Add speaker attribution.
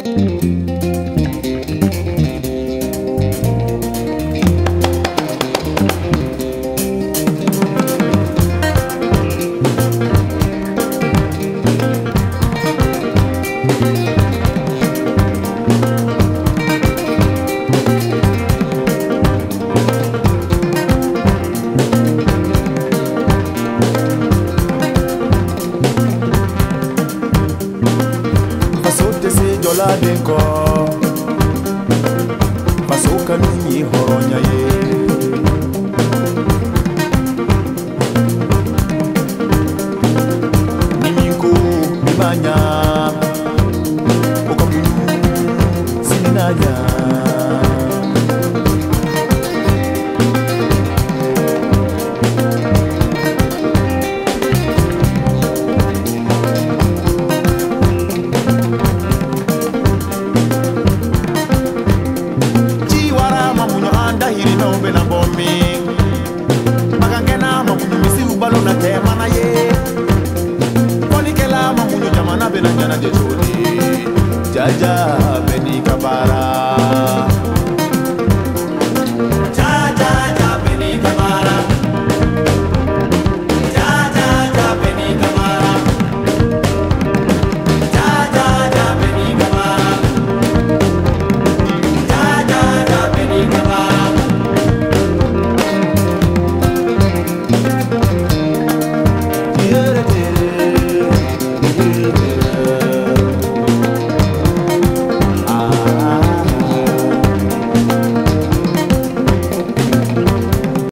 Speaker 1: Denko Pasoka nini horonya ye Niminku nimanya Okamu sinanya na bombing magangena mamunyu misi ubalo na tema na ye konikela mamunyu jamana benanyana de choli jaja beni kabara